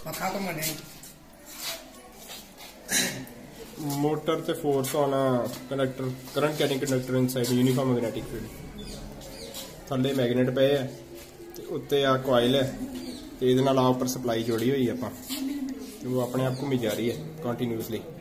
Motor ते force on conductor current carrying conductor inside uniform magnetic field थले magnet पे है ते उत्ते आ कॉइल है ते इहदे नाल उपर सप्लाई जोड़ी हुई है आपां ते वो अपने आप घूमी जा रही है कंटीन्यूअसली।